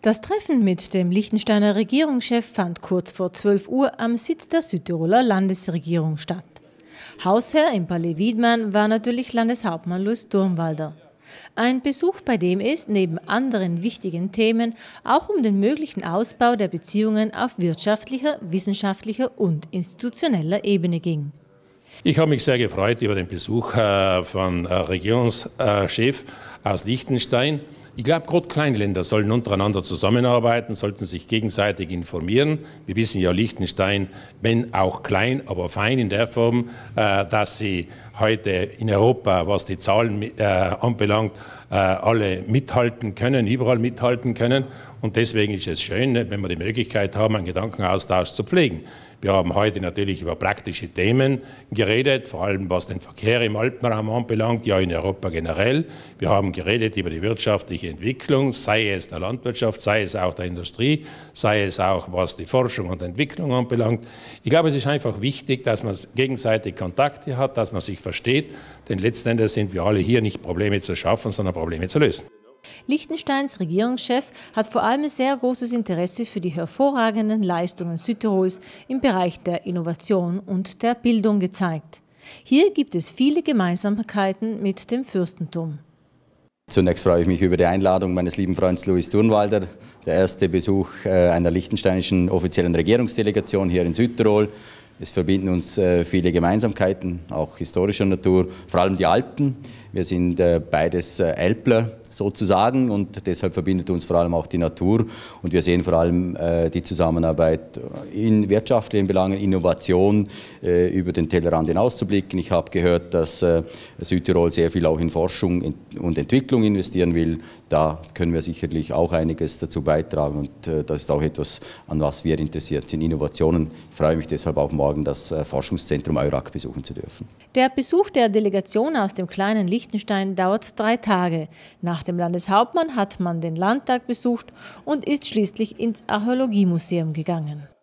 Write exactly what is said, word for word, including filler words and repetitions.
Das Treffen mit dem Liechtensteiner Regierungschef fand kurz vor zwölf Uhr am Sitz der Südtiroler Landesregierung statt. Hausherr im Palais Wiedmann war natürlich Landeshauptmann Louis Durnwalder. Ein Besuch, bei dem es neben anderen wichtigen Themen auch um den möglichen Ausbau der Beziehungen auf wirtschaftlicher, wissenschaftlicher und institutioneller Ebene ging. Ich habe mich sehr gefreut über den Besuch äh, von äh, Regierungschef aus Liechtenstein. Ich glaube, gerade kleine Länder sollen untereinander zusammenarbeiten, sollten sich gegenseitig informieren. Wir wissen ja, Liechtenstein, wenn auch klein, aber fein in der Form, äh, dass sie heute in Europa, was die Zahlen äh, anbelangt, äh, alle mithalten können, überall mithalten können. Und deswegen ist es schön, wenn wir die Möglichkeit haben, einen Gedankenaustausch zu pflegen. Wir haben heute natürlich über praktische Themen geredet, vor allem was den Verkehr im Alpenraum anbelangt, ja in Europa generell. Wir haben geredet über die wirtschaftliche Entwicklung, sei es der Landwirtschaft, sei es auch der Industrie, sei es auch was die Forschung und Entwicklung anbelangt. Ich glaube, es ist einfach wichtig, dass man gegenseitig Kontakte hat, dass man sich versteht, denn letzten Endes sind wir alle hier nicht Probleme zu schaffen, sondern Probleme zu lösen. Liechtensteins Regierungschef hat vor allem sehr großes Interesse für die hervorragenden Leistungen Südtirols im Bereich der Innovation und der Bildung gezeigt. Hier gibt es viele Gemeinsamkeiten mit dem Fürstentum. Zunächst freue ich mich über die Einladung meines lieben Freundes Louis Durnwalder, der erste Besuch einer liechtensteinischen offiziellen Regierungsdelegation hier in Südtirol. Es verbinden uns viele Gemeinsamkeiten, auch historischer Natur, vor allem die Alpen. Wir sind beides Älpler sozusagen und deshalb verbindet uns vor allem auch die Natur. Und wir sehen vor allem die Zusammenarbeit in wirtschaftlichen Belangen, Innovation, über den Tellerrand hinauszublicken. Ich habe gehört, dass Südtirol sehr viel auch in Forschung und Entwicklung investieren will. Da können wir sicherlich auch einiges dazu beitragen und das ist auch etwas, an was wir interessiert sind, Innovationen. Ich freue mich deshalb auch morgen, das Forschungszentrum EURAC besuchen zu dürfen. Der Besuch der Delegation aus dem kleinen Liechtenstein dauert drei Tage. Nach dem Landeshauptmann hat man den Landtag besucht und ist schließlich ins Archäologiemuseum gegangen.